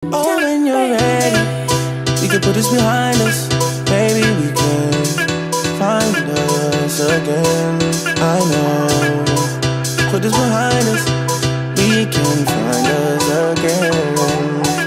Oh, when you're ready, we can put this behind us. Maybe we can find us again. I know. Put this behind us. We can find us again.